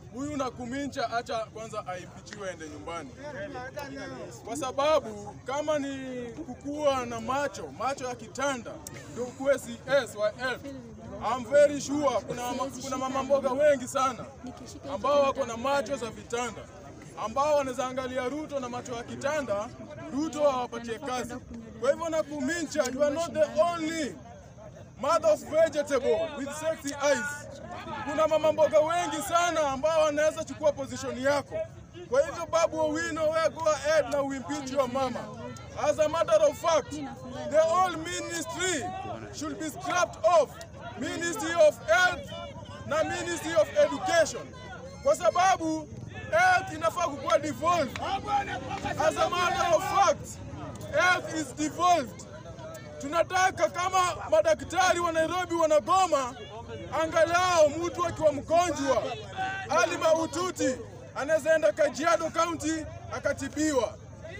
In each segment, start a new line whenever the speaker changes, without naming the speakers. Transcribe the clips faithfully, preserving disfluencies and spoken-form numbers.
huyu Nakumincha acha kwanza aipichiwe ende nyumbani, kwa sababu kama ni kukua na macho macho ya kitanda ndio kuwe C S wa elf, I'm very sure kuna, kuna mama mboga wengi sana ambao wako na macho za vitanda, ambao wanaweza angalia Ruto na macho ya kitanda, Ruto awapatie kazi. Kwa hivyo Nakumincha, you are not the only mother of vegetable with sexy eyes. Kuna mama mboga wengi sana ambao wanaweza chukua position yako. Kwa hivyo Babu Owino, we go ahead na we impeach your mama. As a matter of fact, the whole ministry should be scrapped off. Ministry of Health na Ministry of Education. Kwa sababu health inafaa kukuwa devolved. As a matter of fact, health is devolved. Tunataka kama madaktari wa Nairobi wanagoma, angalau mtu akiwa mgonjwa hali mahututi anaweza enda Kajiado County akatibiwa.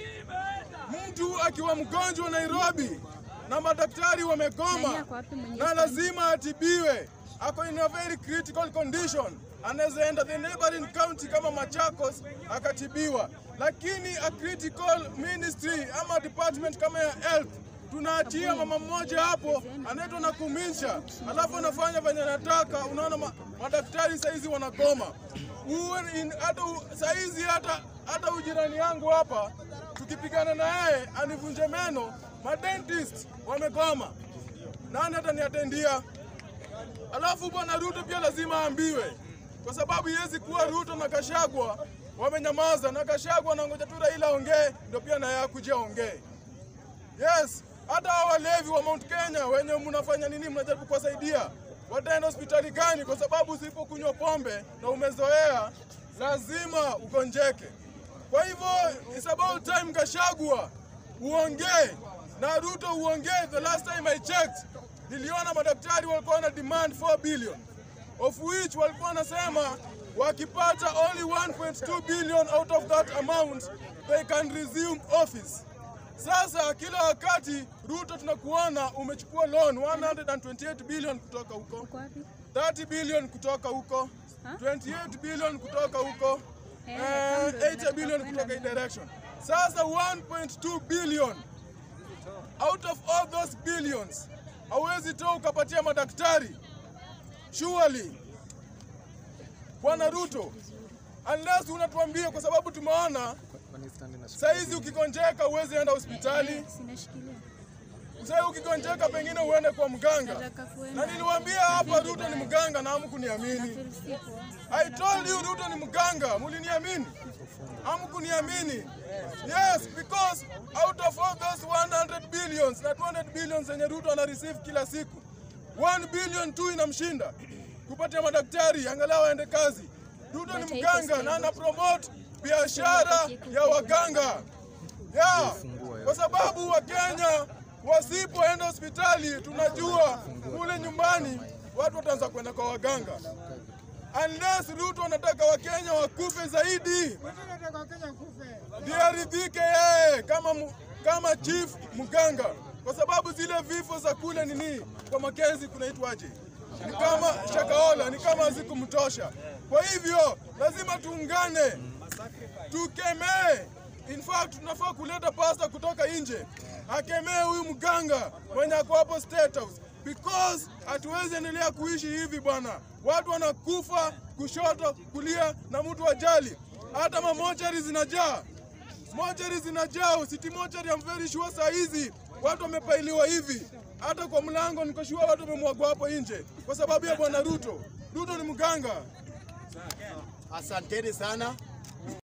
Mtu akiwa mgonjwa Nairobi na madaktari wamegoma na lazima atibiwe, ako in a very critical condition, anaweza enda the neighboring county kama Machakos akatibiwa. Lakini a critical ministry ama department kama ya health tunaachia mama mmoja hapo anaitwa Nakumincha, alafu anafanya venye anataka. Unaona ma, madaktari saizi wanagoma. Uwe hata saizi hata hata ujirani yangu hapa tukipigana na yeye anivunje meno, madentist wamegoma. Nani hata niatendia? Alafu bwana Ruto pia lazima aambiwe, kwa sababu yezi kuwa Ruto na Gachagua wamenyamaza, na Gachagua anangoja tu Raila ongee ndio pia na yeye kuja ongee. Yes, hata walevi wa Mount Kenya wenye mnafanya nini, mnajaribu kuwasaidia, wataenda hospitali gani? Kwa sababu usipokunywa pombe na umezoea lazima ugonjeke. Kwa hivyo it's about time Gachagua uongee na Ruto uongee. The last time I checked, niliona madaktari walikuwa na demand four billion, of which walikuwa wanasema wakipata only one point two billion out of that amount they can resume office. Sasa kila wakati Ruto tunakuona umechukua loan one hundred twenty-eight billion kutoka huko, thirty billion kutoka huko, twenty-eight billion kutoka huko, uh, eighty billion kutoka in direction. Sasa one point two billion out of all those billions hawezi toa ukapatia madaktari. Surely Bwana Ruto, unless unatuambia, kwa sababu tumeona saizi ukigonjeka uwezi enda hospitali. Sasa ukigonjeka pengine uende kwa mganga. Na niliwaambia hapa Ruto ni mganga na hamkuniamini. I told you Ruto ni mganga, muliniamini? Hamkuniamini. Yes, because out of all those one hundred billions na two hundred billions zenye Ruto ana receive kila siku, one billion tu inamshinda kupatia madaktari angalau aende kazi. Ruto ni mganga na ana promote biashara ya waganga. Yeah, kwa sababu wa Kenya wasipoenda hospitali tunajua kule nyumbani watu wataanza kwenda kwa waganga. Unless Ruto anataka wa Kenya wakufe zaidi, ndio aridhike yeye kama kama chief mganga, kwa sababu zile vifo za kule nini kwa Makenzi kunaitwaje, ni kama Shakahola, ni kama hazikumtosha. Kwa hivyo lazima tuungane, tukemee. In fact tunafaa kuleta pasta kutoka nje akemee huyu mganga mwenye ako hapo State House, because hatuwezi endelea kuishi hivi bwana. Watu wanakufa kushoto kulia na mtu wajali. Hata mamochari zinajaa, mochari zinajaa. City mochari I'm very sure saa hizi watu wamepailiwa hivi, hata kwa mlango niko sure watu wamemwagwa hapo nje kwa sababu ya Bwana Ruto. Ruto ni mganga.
Asanteni sana.